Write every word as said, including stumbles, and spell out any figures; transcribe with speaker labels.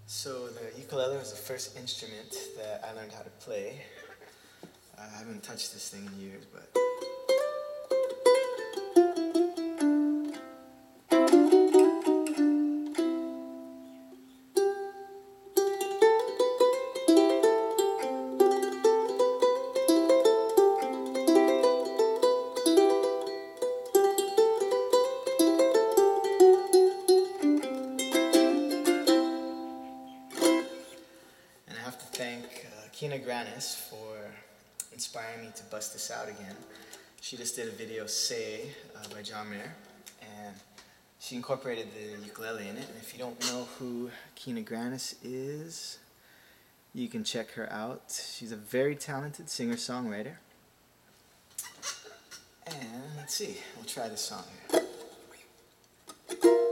Speaker 1: So the ukulele was the first instrument that I learned how to play. I haven't touched this thing in years, but... And I have to thank uh, Kina Grannis for inspiring me to bust this out again. She just did a video, Say, uh, by John Mayer, and she incorporated the ukulele in it. And if you don't know who Kina Grannis is, you can check her out. She's a very talented singer-songwriter. And let's see, we'll try this song here.